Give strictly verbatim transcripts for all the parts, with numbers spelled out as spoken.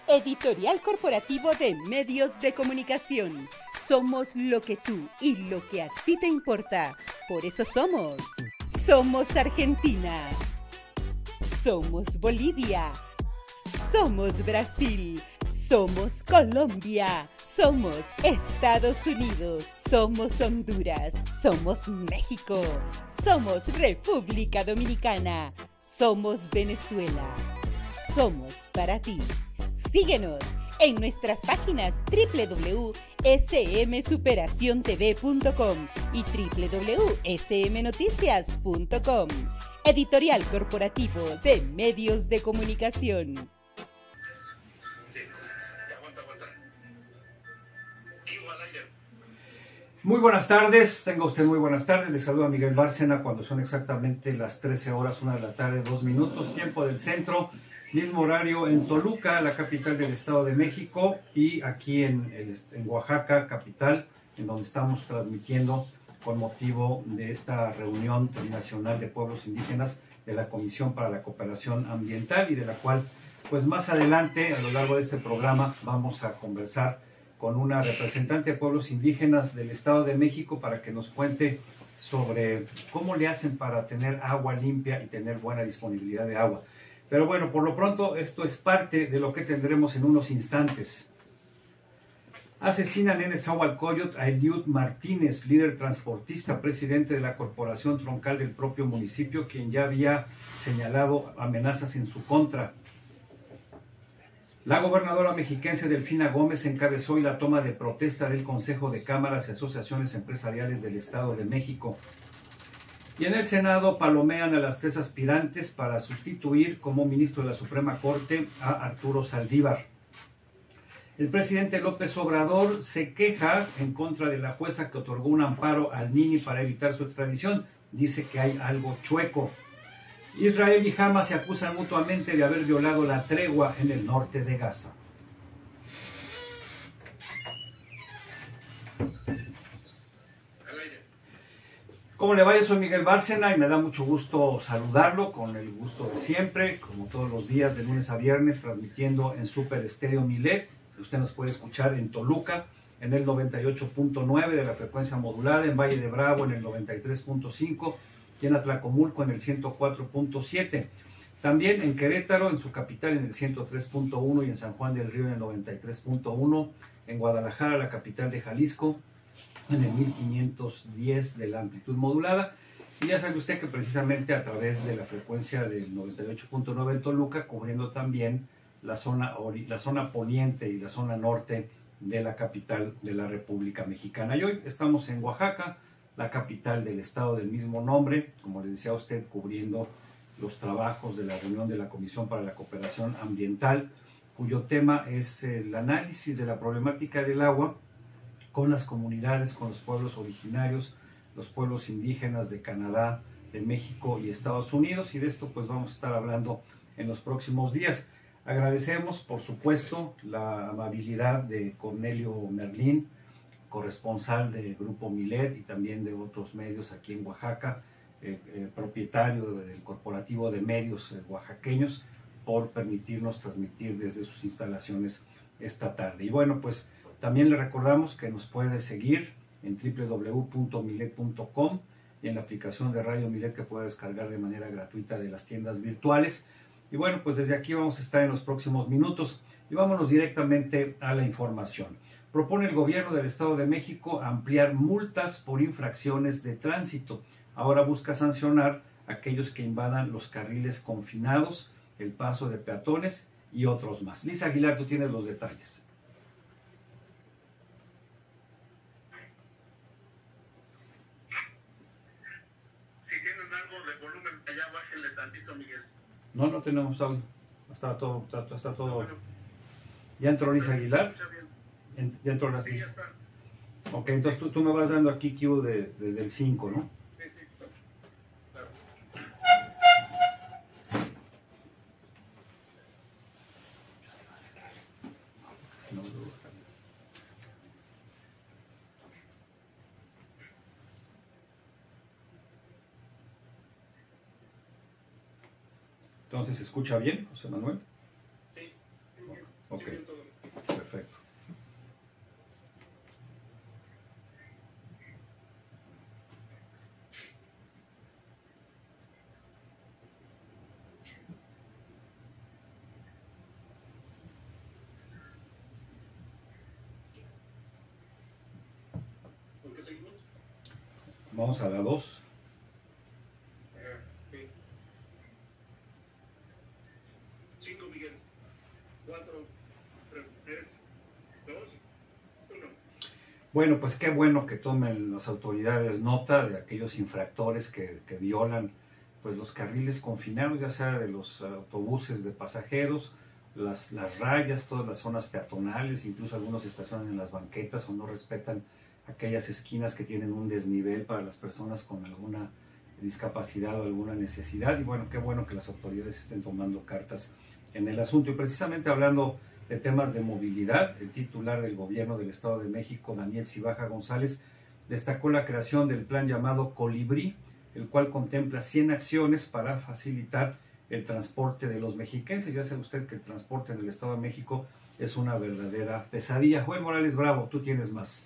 Editorial Corporativo de Medios de Comunicación. Somos lo que tú y lo que a ti te importa. Por eso somos. Somos Argentina. Somos Bolivia. Somos Brasil. Somos Colombia. Somos Estados Unidos. Somos Honduras. Somos México. Somos República Dominicana. Somos Venezuela. Somos para ti. Síguenos en nuestras páginas doble u doble u doble u punto s m superación t v punto com y doble u doble u doble u punto s m noticias punto com. Editorial Corporativo de Medios de Comunicación. Muy buenas tardes, tenga usted muy buenas tardes. Le saluda Miguel Bárcena cuando son exactamente las trece horas, una de la tarde, dos minutos, tiempo del centro. Mismo horario en Toluca, la capital del Estado de México, y aquí en, en Oaxaca, capital, en donde estamos transmitiendo con motivo de esta reunión nacional de pueblos indígenas de la Comisión para la Cooperación Ambiental, y de la cual, pues más adelante, a lo largo de este programa, vamos a conversar con una representante de pueblos indígenas del Estado de México para que nos cuente sobre cómo le hacen para tener agua limpia y tener buena disponibilidad de agua. Pero bueno, por lo pronto esto es parte de lo que tendremos en unos instantes. Asesinan en Nezahualcóyotl a Eliud Martínez, líder transportista, presidente de la corporación troncal del propio municipio, quien ya había señalado amenazas en su contra. La gobernadora mexiquense Delfina Gómez encabezó hoy la toma de protesta del Consejo de Cámaras y Asociaciones Empresariales del Estado de México. Y en el Senado palomean a las tres aspirantes para sustituir como ministro de la Suprema Corte a Arturo Saldívar. El presidente López Obrador se queja en contra de la jueza que otorgó un amparo al Nini para evitar su extradición. Dice que hay algo chueco. Israel y Hamas se acusan mutuamente de haber violado la tregua en el norte de Gaza. ¿Cómo le va? Yo soy Miguel Bárcena y me da mucho gusto saludarlo, con el gusto de siempre, como todos los días de lunes a viernes, transmitiendo en Super Estéreo Milet. Usted nos puede escuchar en Toluca en el noventa y ocho punto nueve de la frecuencia modulada, en Valle de Bravo en el noventa y tres punto cinco y en Atlacomulco en el ciento cuatro punto siete. También en Querétaro, en su capital, en el ciento tres punto uno, y en San Juan del Río en el noventa y tres punto uno. En Guadalajara, la capital de Jalisco, en el mil quinientos diez de la amplitud modulada. Y ya sabe usted que precisamente a través de la frecuencia del noventa y ocho punto nueve en Toluca, cubriendo también la zona, la zona poniente y la zona norte de la capital de la República Mexicana. Y hoy estamos en Oaxaca, la capital del estado del mismo nombre, como le decía a usted, cubriendo los trabajos de la reunión de la Comisión para la Cooperación Ambiental, cuyo tema es el análisis de la problemática del agua con las comunidades, con los pueblos originarios, los pueblos indígenas de Canadá, de México y Estados Unidos, y de esto pues vamos a estar hablando en los próximos días. Agradecemos, por supuesto, la amabilidad de Cornelio Merlín, corresponsal del Grupo Milet y también de otros medios aquí en Oaxaca, eh, eh, propietario del Corporativo de Medios eh, Oaxaqueños, por permitirnos transmitir desde sus instalaciones esta tarde. Y bueno, pues también le recordamos que nos puede seguir en doble u doble u doble u punto milet punto com y en la aplicación de Radio Milet, que puede descargar de manera gratuita de las tiendas virtuales. Y bueno, pues desde aquí vamos a estar en los próximos minutos y vámonos directamente a la información. Propone el gobierno del Estado de México ampliar multas por infracciones de tránsito. Ahora busca sancionar a aquellos que invadan los carriles confinados, el paso de peatones y otros más. Lisa Aguilar, tú tienes los detalles. Si tienen algo de volumen, allá bájenle tantito, Miguel. No, no tenemos audio. Está todo, está, está todo. Bueno, ¿Ya entró Lisa Aguilar? escucha bien. Ya entró la Sí, ya Lisa. está. Ok, entonces tú, tú me vas dando aquí Q de, desde el cinco, ¿no? Sí, sí, claro. No, no. Entonces, ¿se escucha bien, José Manuel? Sí, sí, bien. Ok. Ok, Sí, bien todo. perfecto. ¿Por qué seguimos? Vamos a la dos. Ajá, sí. Cinco, Miguel. Cuatro, tres, dos, uno. Bueno, pues qué bueno que tomen las autoridades nota de aquellos infractores que, que violan pues los carriles confinados, ya sea de los autobuses de pasajeros, las, las rayas, todas las zonas peatonales, incluso algunos estacionan en las banquetas o no respetan aquellas esquinas que tienen un desnivel para las personas con alguna discapacidad o alguna necesidad. Y bueno, qué bueno que las autoridades estén tomando cartas en el asunto. Y precisamente hablando de temas de movilidad, el titular del gobierno del Estado de México, Daniel Cibaja González, destacó la creación del plan llamado Colibrí, el cual contempla cien acciones para facilitar el transporte de los mexiquenses. Ya sabe usted que el transporte en el Estado de México es una verdadera pesadilla. Joel Morales Bravo, tú tienes más.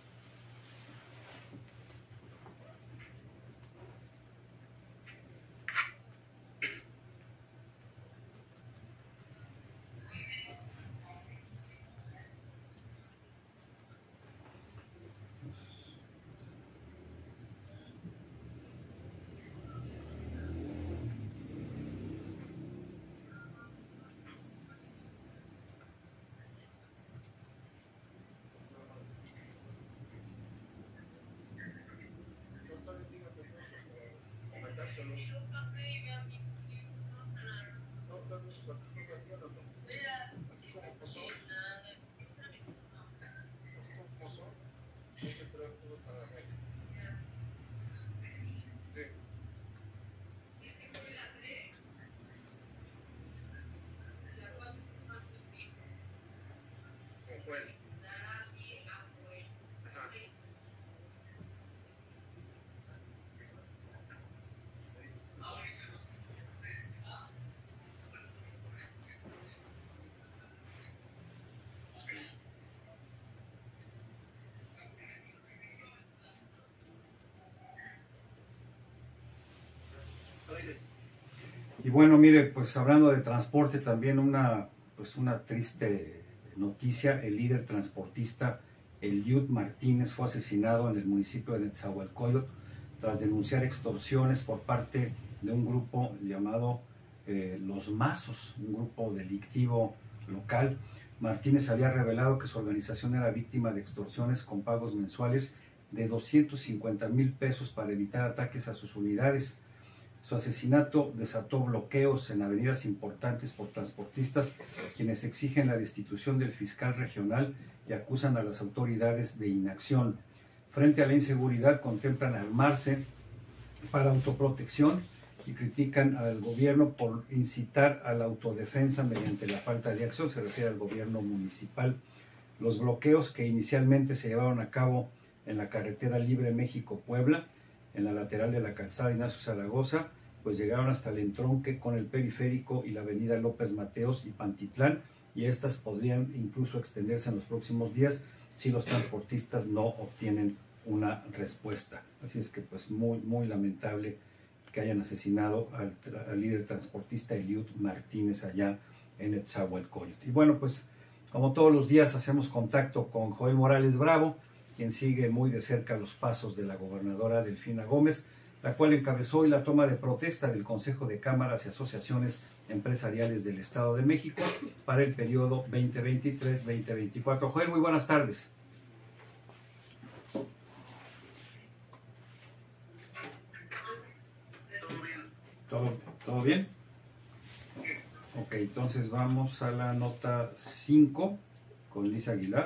Y bueno, mire, pues hablando de transporte, también una, pues una triste noticia. El líder transportista Eliud Martínez fue asesinado en el municipio de Nezahualcóyotl tras denunciar extorsiones por parte de un grupo llamado eh, Los Mazos, un grupo delictivo local. Martínez había revelado que su organización era víctima de extorsiones con pagos mensuales de doscientos cincuenta mil pesos para evitar ataques a sus unidades. Su asesinato desató bloqueos en avenidas importantes por transportistas, quienes exigen la destitución del fiscal regional y acusan a las autoridades de inacción. Frente a la inseguridad, contemplan armarse para autoprotección y critican al gobierno por incitar a la autodefensa mediante la falta de acción. Se refiere al gobierno municipal. Los bloqueos que inicialmente se llevaron a cabo en la carretera Libre México-Puebla, en la lateral de la calzada Ignacio Zaragoza, pues llegaron hasta el entronque con el periférico y la avenida López Mateos y Pantitlán, y estas podrían incluso extenderse en los próximos días si los transportistas no obtienen una respuesta. Así es que pues muy, muy lamentable que hayan asesinado al, al líder transportista Eliud Martínez allá en Nezahualcóyotl. Y bueno, pues como todos los días hacemos contacto con Joel Morales Bravo, quien sigue muy de cerca los pasos de la gobernadora Delfina Gómez, la cual encabezó hoy la toma de protesta del Consejo de Cámaras y Asociaciones Empresariales del Estado de México para el periodo veinte veintitrés veinte veinticuatro. Joel, muy buenas tardes. ¿Todo, todo bien? Ok, entonces vamos a la nota cinco con Lisa Aguilar.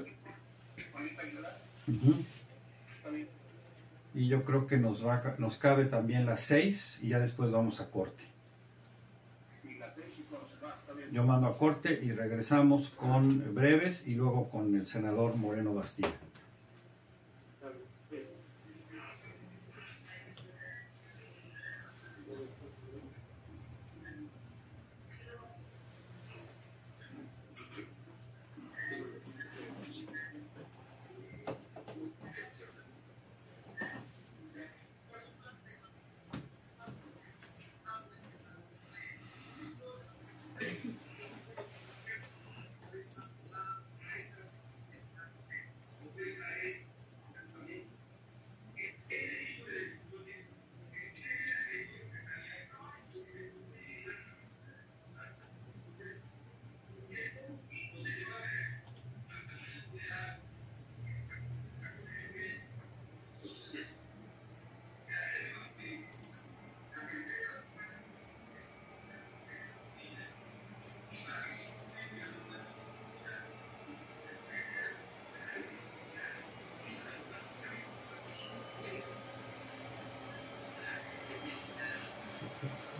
Uh-huh. Y yo creo que nos, va, nos cabe también las seis y ya después vamos a corte. Yo mando a corte y regresamos con breves y luego con el senador Moreno Bastida.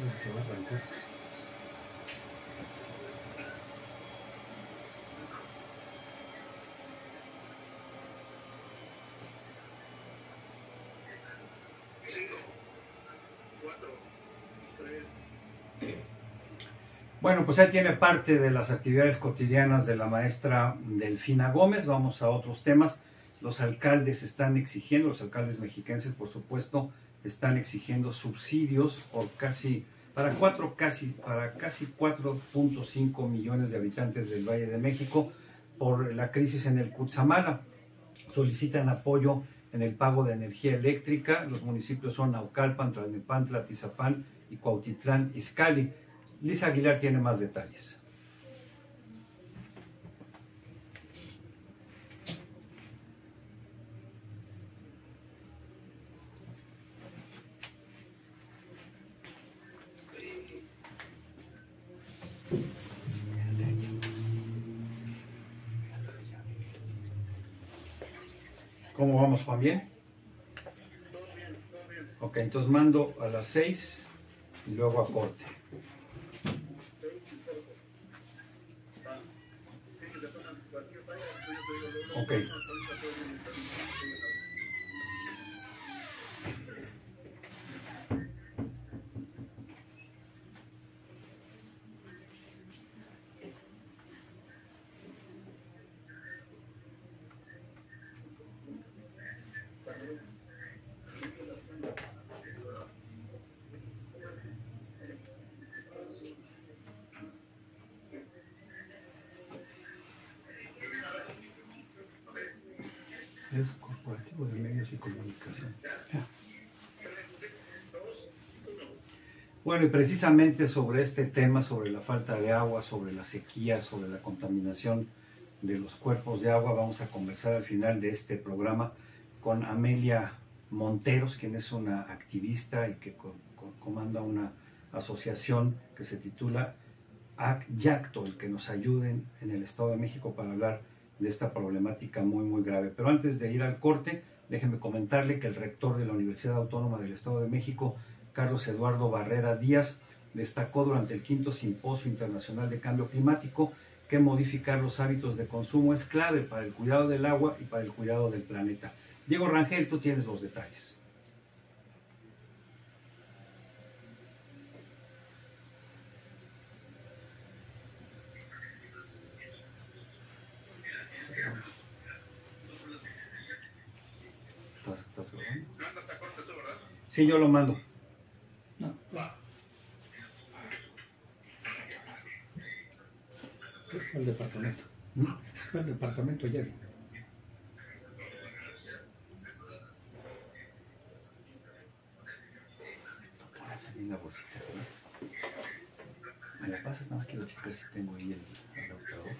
Parece que va a arrancar. Bueno, pues ahí tiene parte de las actividades cotidianas de la maestra Delfina Gómez. Vamos a otros temas. Los alcaldes están exigiendo, los alcaldes mexiquenses, por supuesto, están exigiendo subsidios por casi, para cuatro, casi, para casi cuatro punto cinco millones de habitantes del Valle de México por la crisis en el Cutzamala. Solicitan apoyo en el pago de energía eléctrica. Los municipios son Naucalpan, Tlalnepantla, Atizapán y Cuautitlán Izcalli. Lisa Aguilar tiene más detalles. ¿Cómo vamos, Juan? ¿Bien? Ok, entonces mando a las seis y luego a corte. Ok. Es corporativo de medios y comunicación. Ya. Bueno, y precisamente sobre este tema, sobre la falta de agua, sobre la sequía, sobre la contaminación de los cuerpos de agua, vamos a conversar al final de este programa con Amelia Monteros, quien es una activista y que co co comanda una asociación que se titula ACYACTO, el que nos ayuden en el Estado de México para hablar de esta problemática muy muy grave. Pero antes de ir al corte, déjenme comentarle que el rector de la Universidad Autónoma del Estado de México, Carlos Eduardo Barrera Díaz, destacó durante el quinto Simposio Internacional de Cambio Climático que modificar los hábitos de consumo es clave para el cuidado del agua y para el cuidado del planeta. Diego Rangel, tú tienes los detalles. ¿Estás, estás grabando? Sí, yo lo mando. No. Fue al departamento. ¿Mm? Fue al departamento ayer. Pones ahí en la bolsita, ¿ves? Me la pasas, nada más quiero checar si tengo ahí el, el adaptador.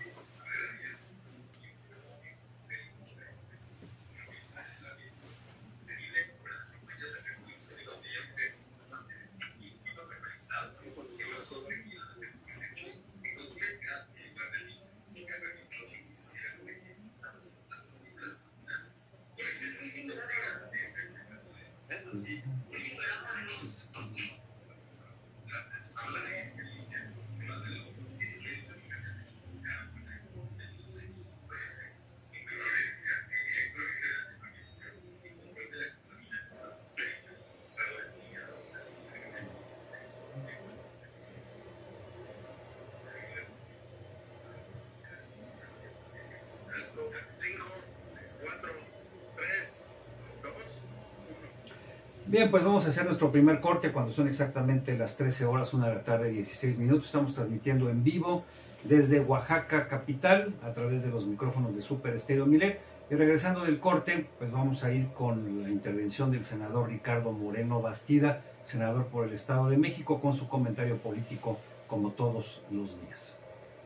Bien, pues vamos a hacer nuestro primer corte cuando son exactamente las trece horas, una de la tarde, dieciséis minutos. Estamos transmitiendo en vivo desde Oaxaca capital a través de los micrófonos de Super Estéreo Milet. Y regresando del corte, pues vamos a ir con la intervención del senador Ricardo Moreno Bastida, senador por el Estado de México, con su comentario político como todos los días.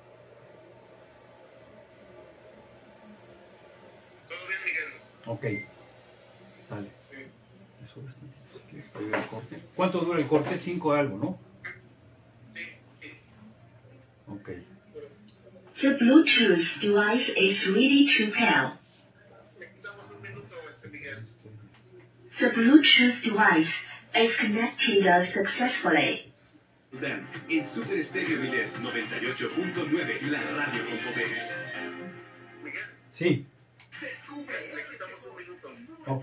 ¿Todo bien, Miguel? Ok, sale. Eso es tantito, si quieres, para ir al corte. ¿Cuánto dura el corte? Cinco algo, ¿no? Sí, sí. Ok. The Bluetooth device is ready to pair. Le quitamos un minuto, este Miguel. The Bluetooth device is connected successfully. Dan, en Super Estéreo Milet noventa y ocho punto nueve, la radio con poder. Miguel, Sí, descubre, le quitamos un minuto. ok.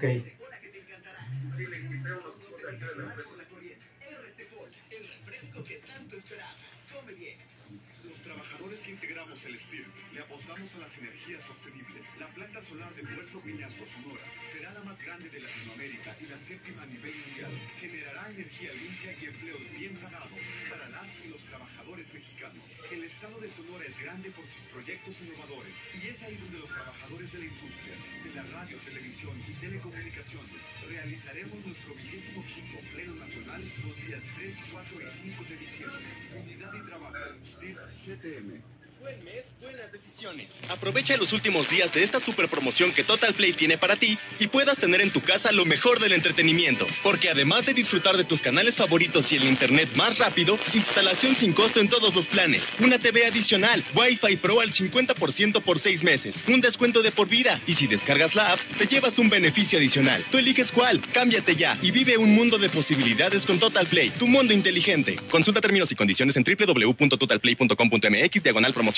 Sí, le quité unos minutos de aquí de la empresa. R C Gol, el refresco que tanto esperabas. Come bien. Los trabajadores que integramos el STIR le apostamos a las energías sostenibles. La planta solar de Puerto Peñasco, Sonora, será la más grande de Latinoamérica y la séptima a nivel mundial. Generará energía limpia y empleos bien pagados para las y los trabajadores mexicanos. El estado de Sonora es grande por sus proyectos innovadores y es ahí donde los trabajadores de la industria, de la radio, televisión y telecomunicaciones realizaremos nuestro vigésimo quinto pleno nacional los días tres, cuatro y cinco de diciembre. Unidad y trabajo, STIR C T M. Buen mes, buenas decisiones. Aprovecha los últimos días de esta super promoción que Total Play tiene para ti y puedas tener en tu casa lo mejor del entretenimiento. Porque además de disfrutar de tus canales favoritos y el internet más rápido, instalación sin costo en todos los planes, una T V adicional, Wi-Fi Pro al cincuenta por ciento por seis meses, un descuento de por vida y si descargas la app, te llevas un beneficio adicional. Tú eliges cuál, cámbiate ya y vive un mundo de posibilidades con Total Play, tu mundo inteligente. Consulta términos y condiciones en w w w punto total play punto com punto m x diagonal promociones.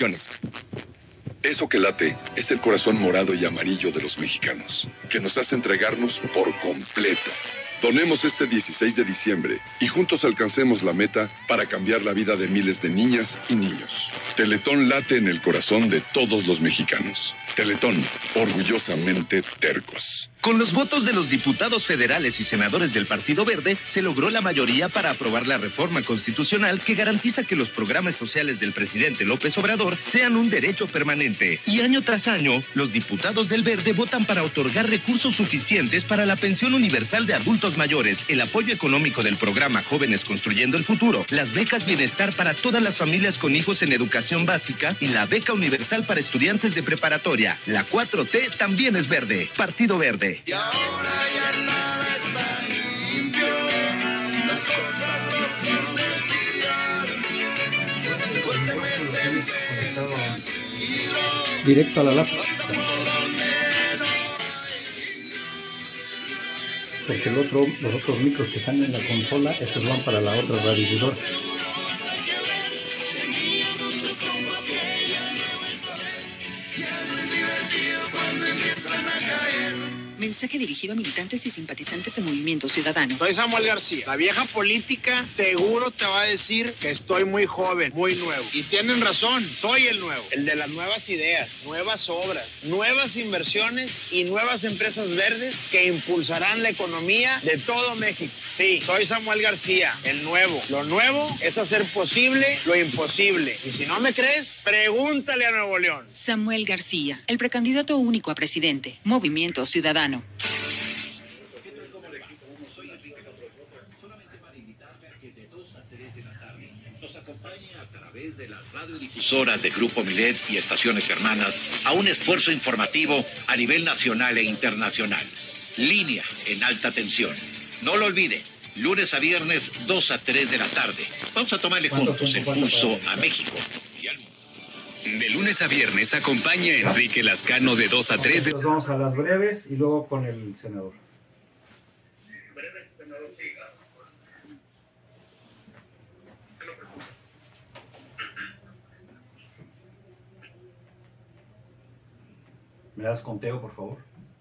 Eso que late es el corazón morado y amarillo de los mexicanos, que nos hace entregarnos por completo. Donemos este dieciséis de diciembre y juntos alcancemos la meta para cambiar la vida de miles de niñas y niños. Teletón late en el corazón de todos los mexicanos. Teletón, orgullosamente tercos. Con los votos de los diputados federales y senadores del Partido Verde, se logró la mayoría para aprobar la reforma constitucional que garantiza que los programas sociales del presidente López Obrador sean un derecho permanente. Y año tras año, los diputados del Verde votan para otorgar recursos suficientes para la pensión universal de adultos mayores, el apoyo económico del programa Jóvenes Construyendo el Futuro, las becas bienestar para todas las familias con hijos en educación básica y la beca universal para estudiantes de preparatoria. La cuatro T también es verde. Partido Verde. Y ahora ya nada está limpio, las cosas no son de fiar, pues te meten directo a la lápiz. Porque el otro, los otros micros que están en la consola, esos van para la otra radiodifusora. Mensaje dirigido a militantes y simpatizantes de Movimiento Ciudadano. Soy Samuel García. La vieja política seguro te va a decir que estoy muy joven, muy nuevo. Y tienen razón, soy el nuevo. El de las nuevas ideas, nuevas obras, nuevas inversiones y nuevas empresas verdes que impulsarán la economía de todo México. Sí, soy Samuel García, el nuevo. Lo nuevo es hacer posible lo imposible. Y si no me crees, pregúntale a Nuevo León. Samuel García, el precandidato único a presidente. Movimiento Ciudadano. Soy Enrique Cabrera, solamente para invitarme a que de dos a tres de la tarde nos acompañe a través de las radiodifusoras de Grupo Milet y estaciones hermanas a un esfuerzo informativo a nivel nacional e internacional. Línea en alta tensión. No lo olvide, lunes a viernes, dos a tres de la tarde. Vamos a tomarle juntos el pulso a México y al mundo. De lunes a viernes acompaña a Enrique Lascano de dos a tres. De... Nos vamos a las breves y luego con el senador. Breves, senador, sí. ¿Me das conteo, por favor?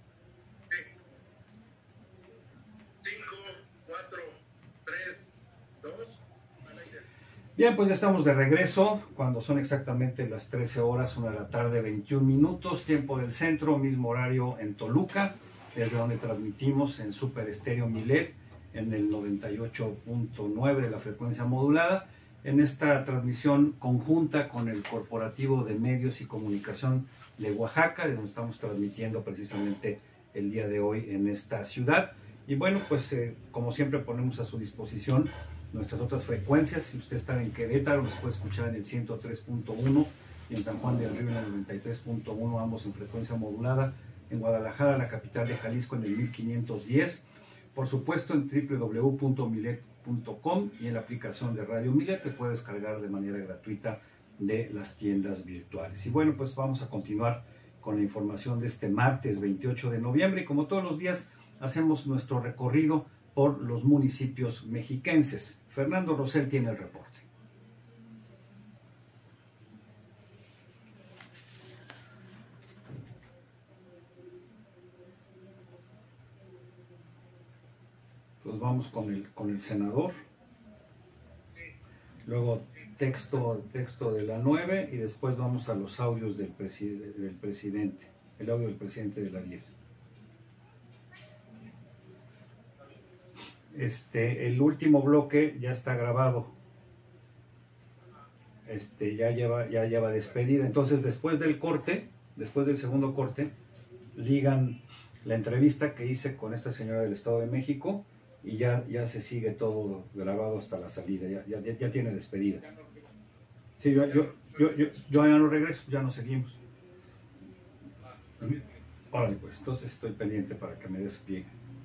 cinco, cuatro, tres, dos. Bien, pues ya estamos de regreso, cuando son exactamente las trece horas, una de la tarde, veintiún minutos, tiempo del centro, mismo horario en Toluca, desde donde transmitimos en Super Estéreo Milet, en el noventa y ocho punto nueve de la frecuencia modulada, en esta transmisión conjunta con el Corporativo de Medios y Comunicación de Oaxaca, de donde estamos transmitiendo precisamente el día de hoy en esta ciudad. Y bueno, pues eh, como siempre ponemos a su disposición nuestras otras frecuencias. Si usted está en Querétaro, nos puede escuchar en el ciento tres punto uno y en San Juan del Río en el noventa y tres punto uno, ambos en frecuencia modulada. En Guadalajara, la capital de Jalisco, en el mil quinientos diez. Por supuesto, en w w w punto milet punto com y en la aplicación de Radio Milet que puede descargar de manera gratuita de las tiendas virtuales. Y bueno, pues vamos a continuar con la información de este martes veintiocho de noviembre. Y como todos los días, hacemos nuestro recorrido por los municipios mexiquenses. Fernando Rosell tiene el reporte. Entonces vamos con el, con el senador. Luego texto, texto de la nueve y después vamos a los audios del, preside, del presidente. El audio del presidente de la diez. Este, el último bloque ya está grabado. Este, ya lleva, ya lleva despedida. Entonces después del corte, después del segundo corte, ligan la entrevista que hice con esta señora del Estado de México y ya, ya se sigue todo grabado hasta la salida, ya, ya, ya tiene despedida. Sí, yo, yo, yo, yo, yo ya no regreso, ya no seguimos. Órale, pues, entonces estoy pendiente para que me des pie.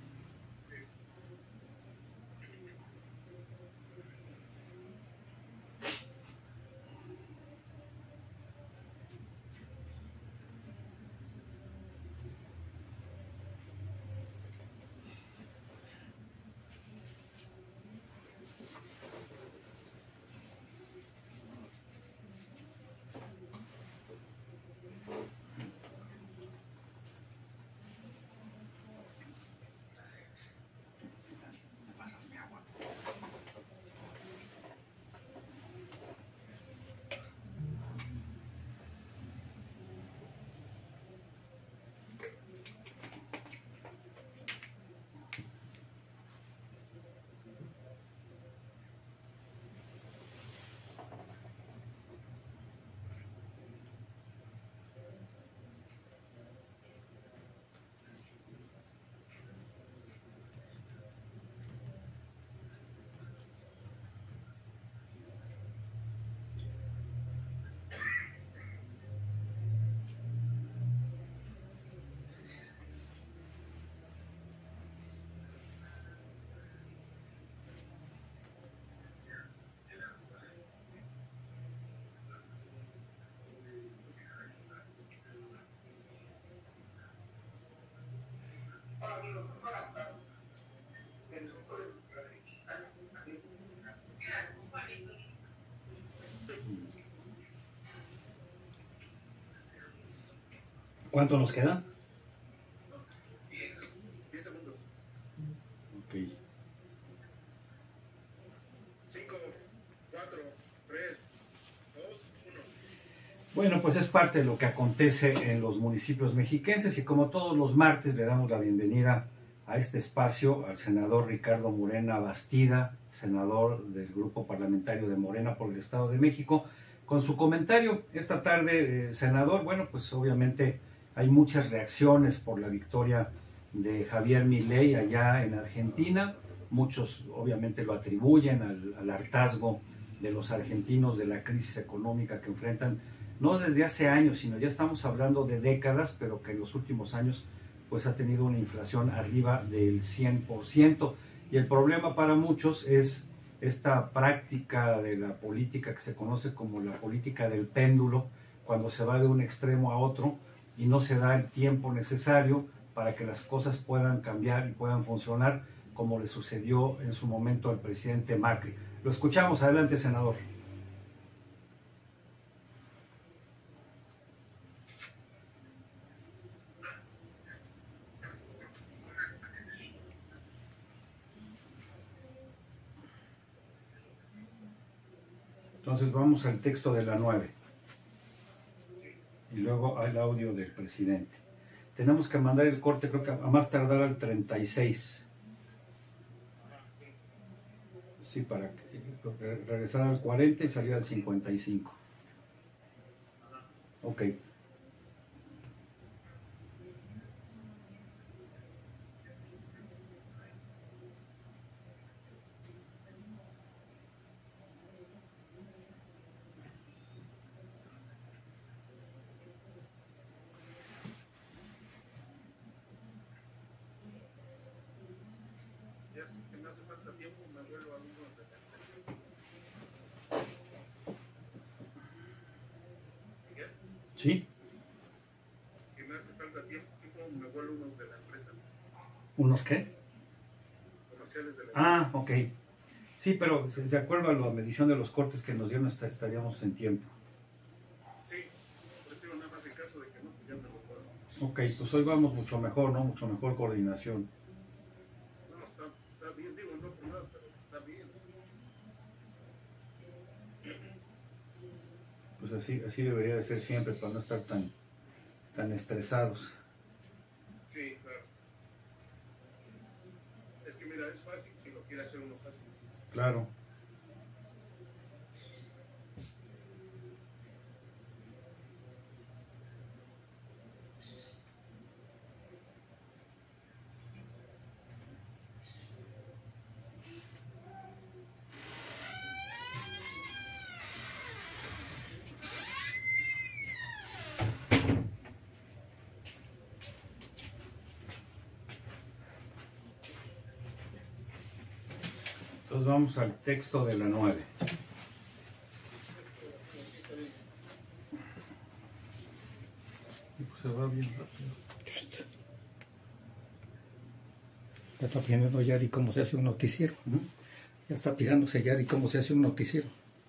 ¿Cuánto nos queda? diez segundos. Ok. cinco, cuatro, tres, dos, uno. Bueno, pues es parte de lo que acontece en los municipios mexiquenses y como todos los martes le damos la bienvenida a este espacio al senador Ricardo Murena Bastida, senador del Grupo Parlamentario de Morena por el Estado de México, con su comentario esta tarde, eh, senador. Bueno, pues obviamente hay muchas reacciones por la victoria de Javier Milei allá en Argentina. Muchos obviamente lo atribuyen al, al hartazgo de los argentinos de la crisis económica que enfrentan, no desde hace años, sino ya estamos hablando de décadas, pero que en los últimos años pues ha tenido una inflación arriba del cien por ciento. Y el problema para muchos es esta práctica de la política que se conoce como la política del péndulo, cuando se va de un extremo a otro y no se da el tiempo necesario para que las cosas puedan cambiar y puedan funcionar, como le sucedió en su momento al presidente Macri. Lo escuchamos. Adelante, senador. Entonces vamos al texto de la nueve y luego al audio del presidente. Tenemos que mandar el corte, creo que a más tardar al treinta y seis. Sí, para regresar al cuarenta y salir al cincuenta y cinco. Ok. Si me hace falta tiempo, me vuelvo a algunos de la empresa. ¿Miguel? Sí. Si me hace falta tiempo, me vuelvo unos de la empresa. ¿Unos qué? Comerciales de la empresa. Ah, ok. Sí, pero de acuerdo a la medición de los cortes que nos dieron estaríamos en tiempo. Sí, pues digo, nada más en caso de que no, pues ya me lo puedo. Ok, pues hoy vamos mucho mejor, ¿no? Mucho mejor coordinación. No, está, está bien, digo, no por nada, pero está bien. Pues así, así debería de ser siempre, para no estar tan, tan estresados. Sí, claro. Es que mira, es fácil si lo quiere hacer uno fácil. Claro. Entonces vamos al texto de la nueve. Y pues se va bien rápido. Ya está aprendiendo Yadi cómo se hace un noticiero. ¿Mm? Ya está pirándose Yadi cómo se hace un noticiero.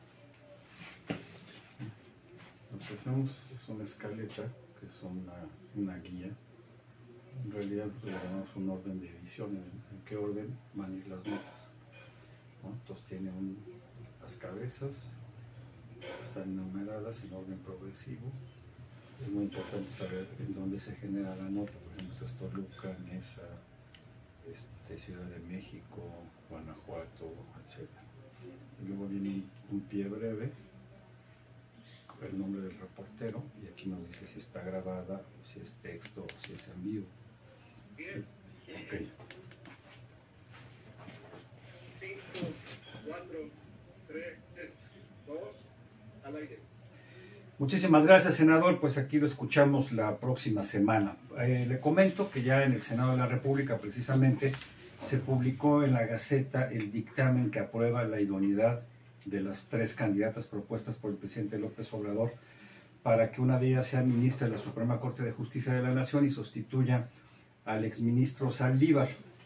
Lo que hacemos es una escaleta, que es una, una guía. En realidad pues, le damos un orden de edición, en, en qué orden van a ir las notas, ¿no? Entonces tiene un, las cabezas, están numeradas en orden progresivo. Es muy importante saber en dónde se genera la nota, por ejemplo, es Toluca, Nesa, este, Ciudad de México, Guanajuato, etcétera. Y luego viene un, un pie breve, con el nombre del reportero, y aquí nos dice si está grabada, si es texto o si es en vivo. diez. Ok. cinco, cuatro, tres, dos, al aire. Muchísimas gracias, senador. Pues aquí lo escuchamos la próxima semana. Eh, le comento que ya en el Senado de la República precisamente se publicó en la Gaceta el dictamen que aprueba la idoneidad de las tres candidatas propuestas por el presidente López Obrador para que una de ellas sea ministra de la Suprema Corte de Justicia de la Nación y sustituya al exministro Saldívar.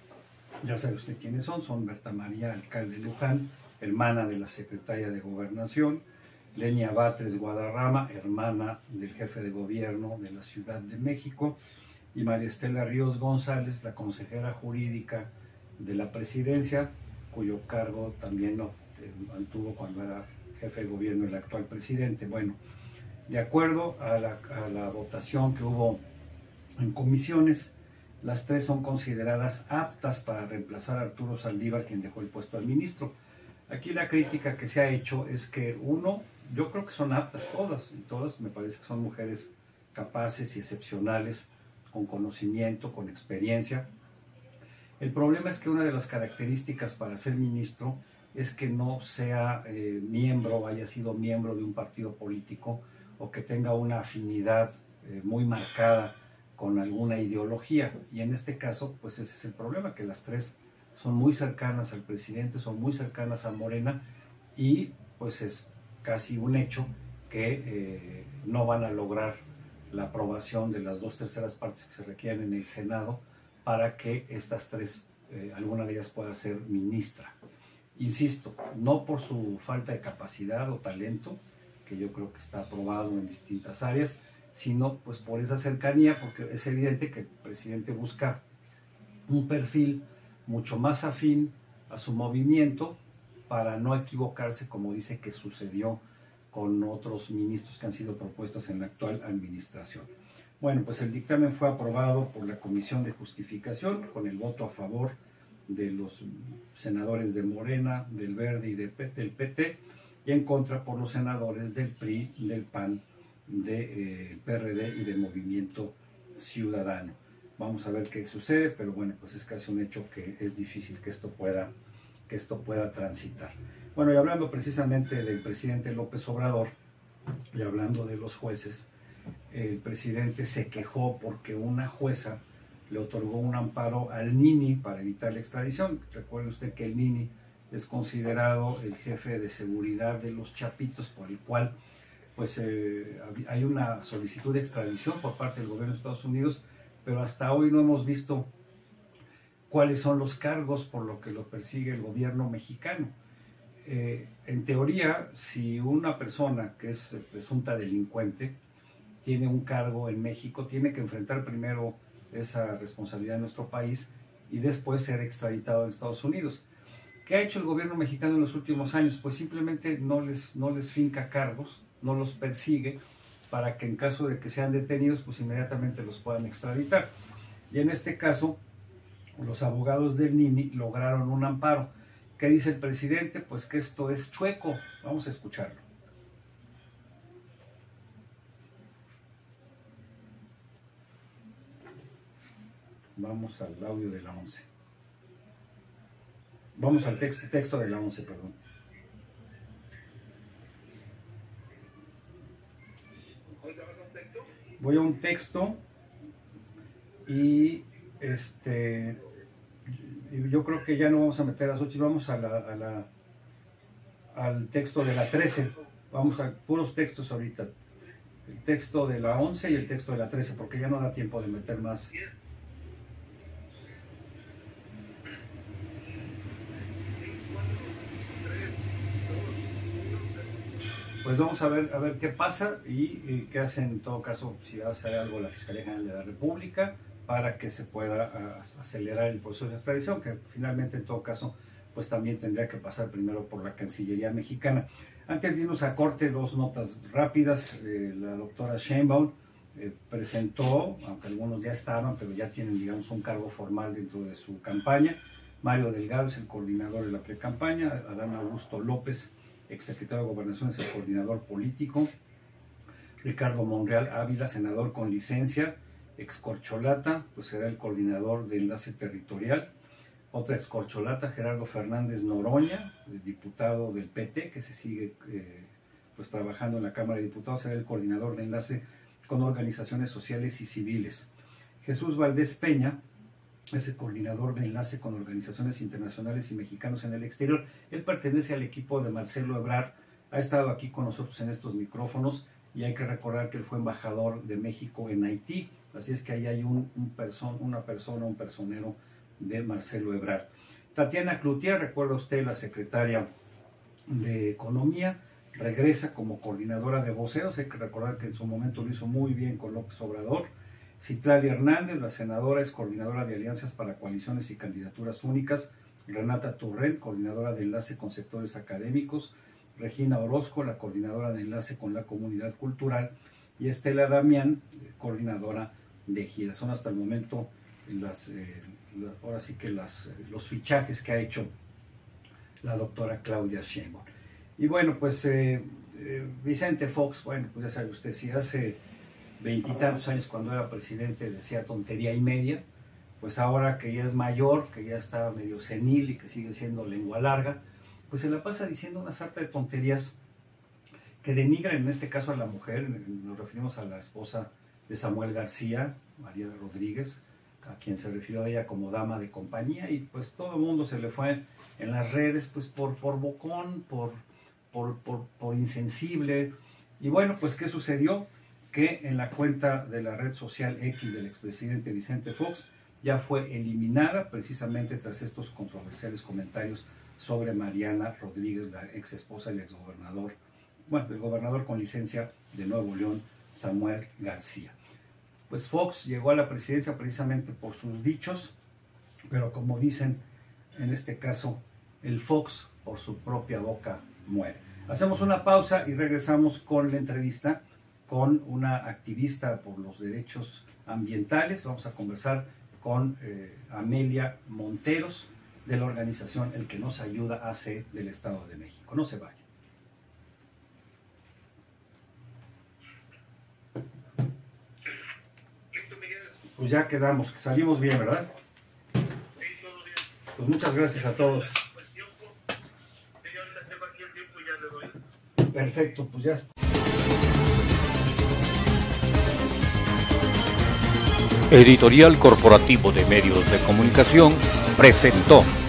Ya sabe usted quiénes son, son Berta María Alcalde Luján, hermana de la secretaria de Gobernación, Lenia Batres Guadarrama, hermana del jefe de gobierno de la Ciudad de México, y María Estela Ríos González, la consejera jurídica de la presidencia, cuyo cargo también no, eh, mantuvo cuando era jefe de gobierno el actual presidente. Bueno, de acuerdo a la, a la votación que hubo en comisiones, las tres son consideradas aptas para reemplazar a Arturo Saldívar, quien dejó el puesto al ministro. Aquí la crítica que se ha hecho es que, uno, yo creo que son aptas todas, y todas me parece que son mujeres capaces y excepcionales, con conocimiento, con experiencia. El problema es que una de las características para ser ministro es que no sea eh, miembro, haya sido miembro de un partido político o que tenga una afinidad eh, muy marcada con alguna ideología. Y en este caso, pues ese es el problema, que las tres son muy cercanas al presidente, son muy cercanas a Morena y pues es casi un hecho que eh, no van a lograr la aprobación de las dos terceras partes que se requieren en el Senado para que estas tres, eh, alguna de ellas pueda ser ministra. Insisto, no por su falta de capacidad o talento, que yo creo que está aprobado en distintas áreas, sino pues por esa cercanía, porque es evidente que el presidente busca un perfil mucho más afín a su movimiento para no equivocarse, como dice que sucedió con otros ministros que han sido propuestos en la actual administración. Bueno, pues el dictamen fue aprobado por la Comisión de Justificación con el voto a favor de los senadores de Morena, del Verde y de, del P T, y en contra por los senadores del P R I, del P A N, del eh, P R D y del Movimiento Ciudadano. Vamos a ver qué sucede, pero bueno, pues es casi un hecho que es difícil que esto pueda, que esto pueda transitar. Bueno, y hablando precisamente del presidente López Obrador, y hablando de los jueces, el presidente se quejó porque una jueza le otorgó un amparo al N I N I para evitar la extradición. Recuerde usted que el N I N I es considerado el jefe de seguridad de los Chapitos, por el cual pues eh, hay una solicitud de extradición por parte del gobierno de Estados Unidos, pero hasta hoy no hemos visto cuáles son los cargos por lo que lo persigue el gobierno mexicano. eh, en teoría, si una persona que es presunta delincuente tiene un cargo en México, tiene que enfrentar primero esa responsabilidad en nuestro país y después ser extraditado a Estados Unidos. ¿Qué ha hecho el gobierno mexicano en los últimos años? Pues simplemente no les, no les finca cargos, no los persigue, para que en caso de que sean detenidos, pues inmediatamente los puedan extraditar. Y en este caso, los abogados del Nini lograron un amparo. ¿Qué dice el presidente? Pues que esto es chueco. Vamos a escucharlo. Vamos al audio de la once. Vamos al texto, texto de la once, perdón. Voy a un texto y este yo creo que ya no vamos a meter a Xochitl, vamos a la, a la al texto de la trece. Vamos a puros textos ahorita. El texto de la once y el texto de la trece, porque ya no da tiempo de meter más. Pues vamos a ver, a ver qué pasa y, y qué hace en todo caso, si va a hacer algo la Fiscalía General de la República para que se pueda a, acelerar el proceso de extradición, que finalmente en todo caso pues también tendría que pasar primero por la Cancillería mexicana. Antes de irnos a corte, dos notas rápidas. Eh, la doctora Sheinbaum eh, presentó, aunque algunos ya estaban, pero ya tienen, digamos, un cargo formal dentro de su campaña. Mario Delgado es el coordinador de la pre-campaña, Adán Augusto López, exsecretario de Gobernación, es el coordinador político. Ricardo Monreal Ávila, senador con licencia, ex corcholata, pues será el coordinador de enlace territorial. Otra ex corcholata, Gerardo Fernández Noroña, diputado del P T, que se sigue eh, pues trabajando en la Cámara de Diputados, será el coordinador de enlace con organizaciones sociales y civiles. Jesús Valdés Peña es el coordinador de enlace con organizaciones internacionales y mexicanos en el exterior. Él pertenece al equipo de Marcelo Ebrard, ha estado aquí con nosotros en estos micrófonos y hay que recordar que él fue embajador de México en Haití, así es que ahí hay un, un person, una persona, un personero de Marcelo Ebrard. Tatiana Cloutier, recuerda usted, la secretaria de Economía, regresa como coordinadora de voceros, hay que recordar que en su momento lo hizo muy bien con López Obrador. Citlali Hernández, la senadora, es coordinadora de alianzas para coaliciones y candidaturas únicas. Renata Turrent, coordinadora de enlace con sectores académicos. Regina Orozco, la coordinadora de enlace con la comunidad cultural. Y Estela Damián, coordinadora de gira. Son hasta el momento las, eh, la, ahora sí que las, los fichajes que ha hecho la doctora Claudia Sheinbaum. Y bueno, pues eh, eh, Vicente Fox, bueno, pues ya sabe usted, si hace veintitantos años cuando era presidente decía tontería y media, pues ahora que ya es mayor, que ya está medio senil y que sigue siendo lengua larga, pues se la pasa diciendo una sarta de tonterías que denigran en este caso a la mujer. Nos referimos a la esposa de Samuel García, María Rodríguez, a quien se refirió a ella como dama de compañía, y pues todo el mundo se le fue en las redes pues por, por bocón, por, por, por, por insensible. Y bueno, pues ¿qué sucedió? Que en la cuenta de la red social X del expresidente Vicente Fox ya fue eliminada precisamente tras estos controversiales comentarios sobre Mariana Rodríguez, la ex esposa del exgobernador, bueno, el gobernador con licencia de Nuevo León, Samuel García. Pues Fox llegó a la presidencia precisamente por sus dichos, pero como dicen en este caso, el Fox por su propia boca muere. Hacemos una pausa y regresamos con la entrevista con una activista por los derechos ambientales. Vamos a conversar con eh, Amelia Monteros, de la organización El que nos ayuda A C del Estado de México. No se vaya. Pues ya quedamos, que salimos bien, ¿verdad? Pues muchas gracias a todos. Perfecto, pues ya está. Editorial Corporativo de Medios de Comunicación presentó